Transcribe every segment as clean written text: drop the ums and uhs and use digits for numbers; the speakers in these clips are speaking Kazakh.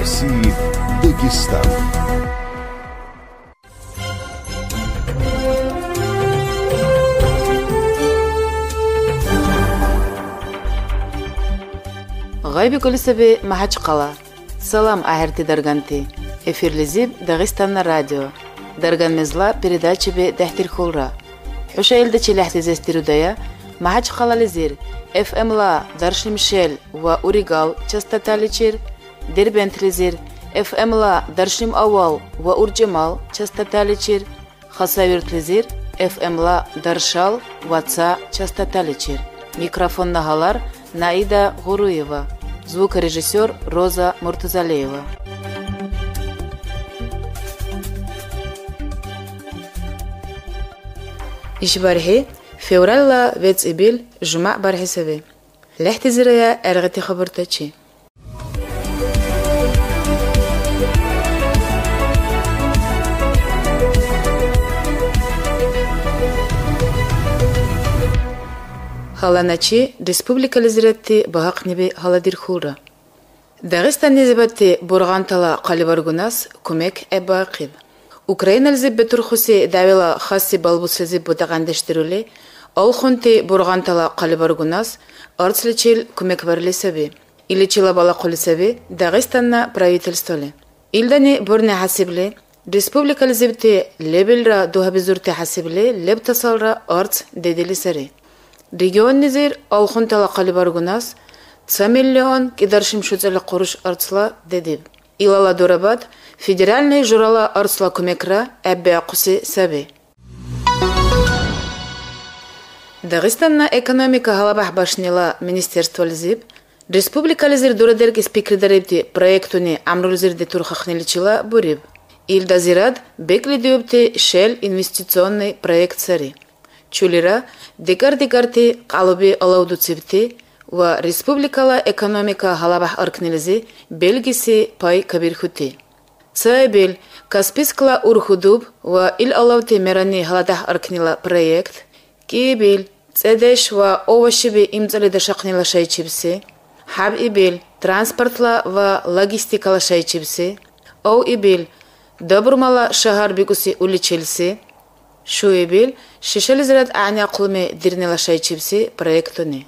России Дагестан. غايبي كل سبي ما حدش قلا. سلام أهرتي درجانتي. إفير لزيب داغستان راديو. درجان مزلا передачи بي دحتير خولرا. حوشا يلدتي لحتي زيستيرو دايا ما حدش قلا لزير. FM لا درشي ميشيل و أوريغال частота ليشير. ديربنت لزير. FM لا درشيم أول و أورجمال частота ليشير. خاصاويرت لزير. FM لا درشال واتسا частота ليشير. Микрофон нагалар Наида Гуруева. Звукорежиссер Роза Муртазалеева. إشبارحي فورالله ويتس إبيل جمع بارحي سبي لحتي زرايا أرغتي خبرتاتشي Халаначи республика лизиратти бахак небе халадир хулра. Дагестан незебатти бургантала қалибаргунас кумек эббақиб. Украина лизибе турхуси давила хаси балбуслизи будагандештирули, алхунти бургантала қалибаргунас арцличил кумек варлисаби. Иличила балақулисаби Дагестанна правительстволи. Илдани бурне хасибли, республика лизибти лебилра духабизурти хасибли, лебтасалра арц дедилисари. Регион низир алхунтала қалибаргунас 2 миллион кидаршим шуцали қуруш арцла дедиб. Илала дурабад федеральный журала арцла кумекра әббе ақуси саби. Дагестанна экономика халабах башнила министерство лизиб, республика лизир дурадерги спикридарибти проектуни амрулизирди турхахниличила буриб. Илда зирад бекли диубти шел инвестиционный проект сари. Чулира дикар-дикарти қалуби алауду цивти ва республикала экономика халабах аркнилизи белгиси пай кабирхути. Цайбил Каспийскла урхудуб ва ил алаути мерани халадах аркнила проект кибил цедеш ва овашиби имцали дашақнила шайчибси хаб ибил транспортла ва логистикала шайчибси оу ибил добрумала шахар бигуси уличилси Шуибил шишализрат аня қулми дирнила шайчибси проектуни.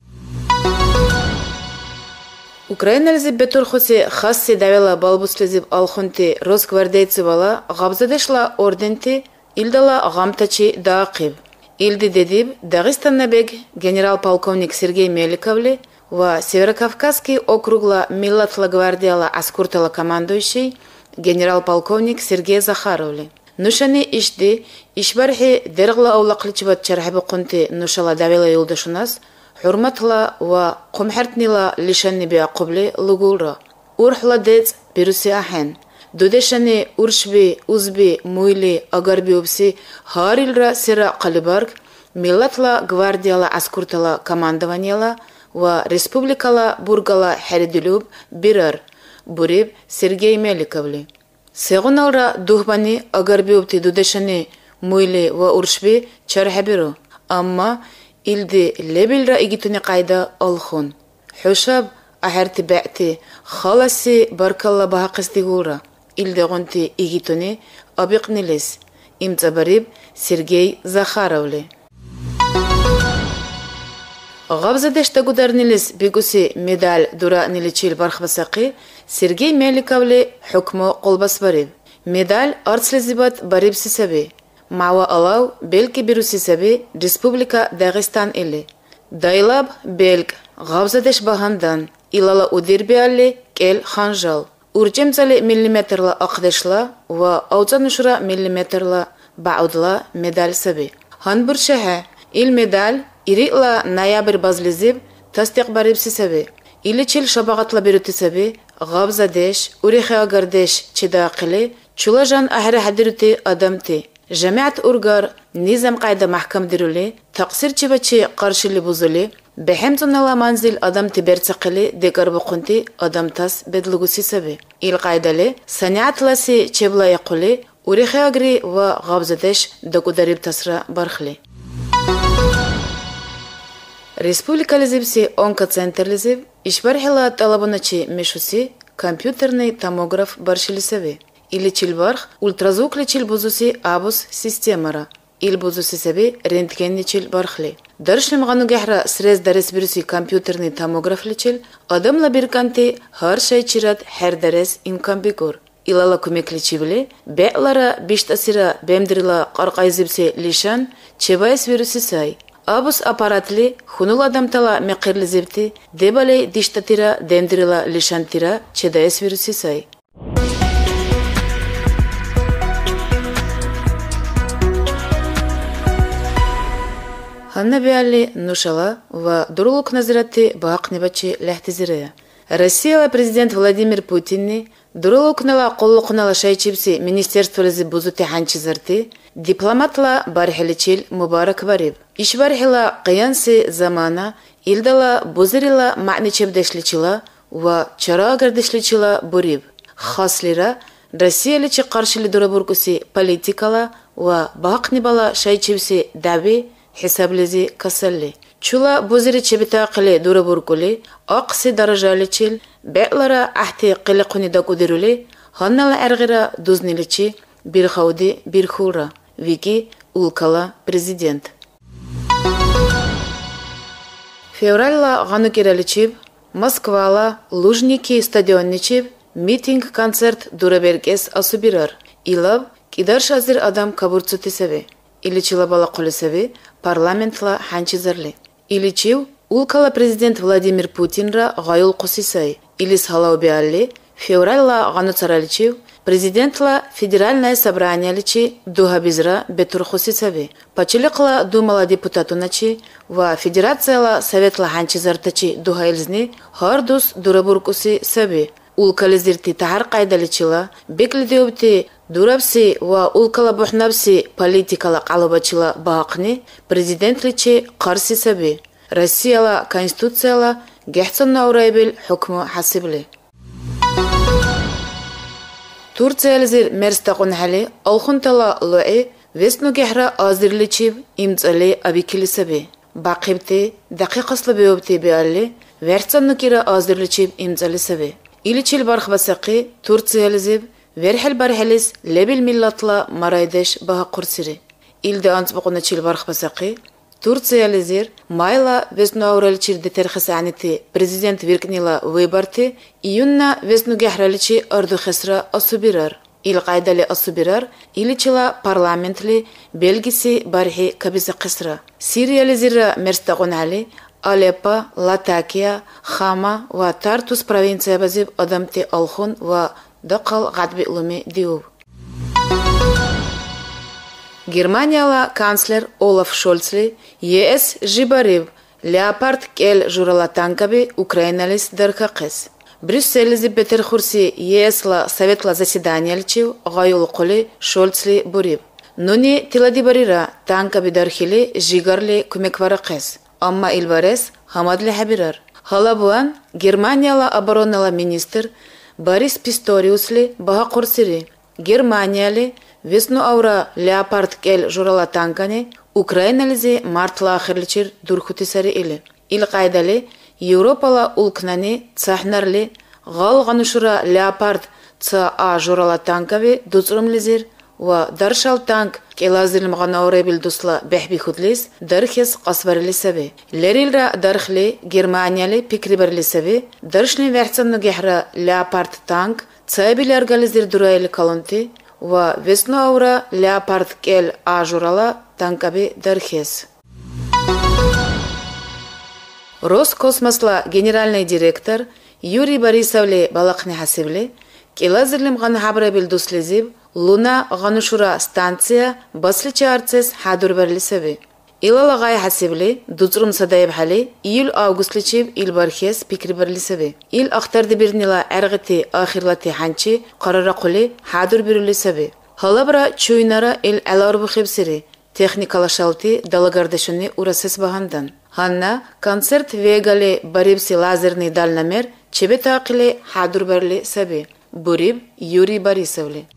Украина лизиб бетурхуси хасси давила балбуслизиб алхунти росгвардейцы вала габзадешла орденти илдала гамтачи даақиб. Илди дедиб Дагестаннабег генерал-полковник Сергей Меликовли ва Северокавказский округла Миллатла гвардияла аскуртала командующий генерал-полковник Сергей Захаровли. Нушани ишди ишбархи дергла аулақличбат чархабы қунти нушала давила юлдашунас хурматла ва қумхартнила лишанни биақубли лугулра. Урхла дец бируси ахен. Дудешани уршби, узби, муйли, агарби убси харилра сира қалибарг миллатла гвардияла аскуртала командованияла ва республикала бургала харидулюб бирар буриб Сергей Меликовли. Сегуналра духбани агарбиубти дудешани муйли ва уршби чархабиру. Амма илди лебилра игитуни қайда алхун. Хушаб ахарти бәъти халаси баркалла бахақистигура. Илди гунти игитуни абиқнилис. Имцабариб Сергей Захаровли. Габзадешта гударнилис бигуси медаль дура ниличил бархбасақи Сергей Меликовли хукмо қолбас бариб. Медаль арцлизибат бариб сисаби. Мауа алау белки биру сисаби Республика Дагестан или. Дайлаб белк габзадеш багандан илала удирби алли кел ханжал. Урчемцали миллиметрла ақдешла ва ауцанушра миллиметрла баудла медаль саби. Ханбуршаха ил медаль Ирила ноябрь базлизиб тастиқ бариб сисаби. Иличил шабағатла бирути саби габзадеш урихи агардеш чидақили чулажан ахра хадирути адамти. Жамиат ургар низам қайда махкам дирули тақсир чибачи қаршили бузули бехемцунала манзил адамти берцақили декар буқунти адамтас бедлугуси саби. Ил қайдали саниатласи чебла яқули урихи агри ва габзадеш докудариб тасра бархли. Республика лизибси онка центр лизиб ишбархила талабуначи мешуси компьютерный томограф баршилисави. Или чилбарх ультразвук лечил бузуси абус системара. Ил бузуси саби рентген лечил бархли. Даршлим гану гехра срез дарес бируси компьютерный томограф лечил, адамла бирканти хар шайчират хер дарес имкан бигур. Илала көмек лечибли, бе'лара биштасира бемдрила қарқайзибсе лишан, чебайс вируси сай. Абус аппаратли хунул адамтала меқирли зибти, дебалей диштатира демдрила лишантира, чедайс вируси сай. Ханна биалли нушала ва дурулук назирати баақнибачи лехтизирея. Россия президент Владимир Путинни дурулукнала қоллукнала шайчибси министерстволизи бузути ханчизарти, дипломатла бархиличил мубарак бариб. Ишбархила қиянси замана илдала бузирила маъничебдешличила ва чарагардешличила буриб. Хаслира Россияличи қаршили дурабуркуси политикала ва баақнибала шайчибси даби хисаблизи касалли. Чула бузири чебита қили дурабуркули, ақси даражаличил, бе'лара ахти қили қуни дакудирули, ханнала арғира дузниличи, бирхауди бирхура, вики улкала президент. Февралла ғану кераличиб, Москвала Лужники стадионничиб, митинг-концерт дурабергес асубирар. Илаб кидар шазир адам кабурцутисави. Иличила бала қулисави, парламентла ханчизарли. Иличив улкала президент Владимир Путинра гайул қусисай. Илис халау биалли, февралла ғану цараличив, президентла федеральное собрание личи дугабизра бетур хусисави. Пачиликла думала депутатуначи ва федерацияла советла ханчизартачи дугаилзни хардус дурабуркуси саби. Улкализирти тахар қайдаличила, беклидеубти дурабси ва улкала бухнабси политикала қалубачила баақни президент личи қарси саби. Россияла конституцияла гехцанна урайбил хукму хасибли. Турциялизир мерстақун хали алхунтала луи весну гехра азирличиб имцали абикили саби. Бақибти дақиқаслы беубти биалли верцанну кира азирличиб имцали саби. Иличил бархбасақи Турциялизиб верхел бархелис лебил миллатла марайдеш баха курсири. Илде ансбақуначил бархбасақи Турциялизир майла весну аураличир детерхис анити президент виркнила выбарти июнна весну гехраличи арду хесра асубирар. Ил қайдали асубирар иличила парламентли белгиси бархи кабиса қисра. Сириялизира мерстақун али Алеппо, Латакия, Хама ва Тартус провинция базиб адамти алхун ва дақал ғадби луми диуб. Германияла канцлер Олаф Шольцли ЕС жибариб Леопард кел журала танкаби Украиналис даркақис. Брюсселизи бетер хурси ЕС-ла советла заседания личив ғайул қули Шольцли буриб. Нуни тилади барира танкаби дархили жигарли кумекварақис. Амма илбарес хамадли хабирар. Халабуан Германияла оборонала министр Борис Писториусли баха курсири. Германияли весну аура Леопард кел журала танкани Украинализи мартла ахирличир дурхутисари или. Ил қайдали Европала улкнани цахнарли гал ганушура Леопард ца а журала танкави дуцрумлизир ва даршал танк келазилм ганауребил дусла бехби худлис дархес қасварили саби. Лерилра дархли Германияли пикрибарли саби даршли верцанну гехра Леопард танк цаби ларгализир дурайли калонти ва весну аура Леопард кел а журала танкаби дархес. Роскосмосла генеральный директор Юрий Борисовли балақни хасибли келазирлим ғаны хабрабил дуслизиб Луна ғанушура станция басличи арцес хадур барли саби. Илала ғай хасибли дуцрум садайб хали июл августличиб ил бархес пикри барли саби. Ил ақтарды бирнила әрғити ахирлати ханчи қарара қули хадур бирули саби. Халабра чуйнара ил аларбу хибсири техникала шалти далагардашуни урасес бағандан. Ханна концерт вегали барибси лазерный дальномер чебе тақили хадур барли саби. Буриб Юрий Борисовли.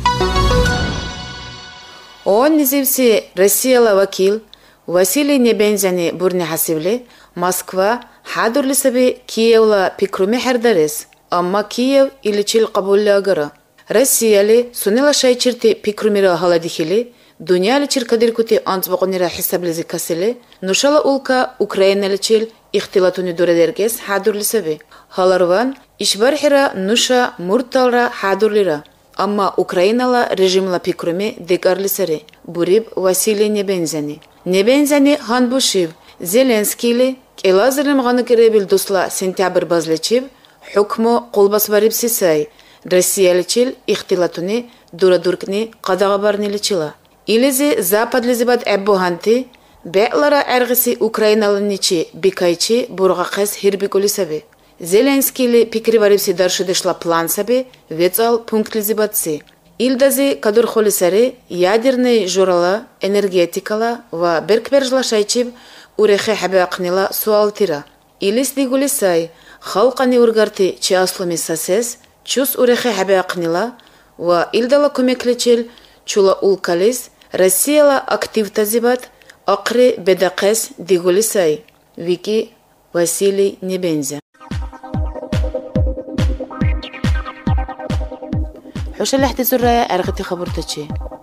Он низивси Россияла вакил Василий Небензяни бурни хасивли Москва хадурли саби Киевла пикруми хердарес. амма Киев иличил қабулли агара. Россияли сунела шайчирти пикрумира халадихили, дуняли чиркадиркути анцбоқонира хисаблизи касили, нушала улка Украиналичил ихтилатуни дурадергес хадурлисаби. Халарван ишбархира нуша мурталра хадурлира. Амма Украинала режимла пикруми декарлисари. Буриб Василий Небензяни. Небензяни ханбушив. Зеленскийли келазырым ғаны керебіл дусла сентябр базлечив, хукмо қолбасбариб сисай. Россияличил ихтилатуни дурадуркни қадағабарниличила. Илизи западлизибад әббуханти, бәлара әргіси Украиналыничи бикайчи бурғақес хирбикулисаби. Зеленскийли пикриварибси даршудешла план саби, вецал пунктлизибадси. Илдази кадурхолисари ядерный журала, энергетикала ва беркбержла шайчиб урехе хабеақнила суалтира. Илис дигулисай, халқани ургарти чи аслуми сасес, чус урехе хабеақнила ва илдала көмекличил чула улкалис, Россияла активтазибат, ақри бедақес дигулисай. Вики Василий Небензя. حوش اللي احتزر أرغتي خبرتشي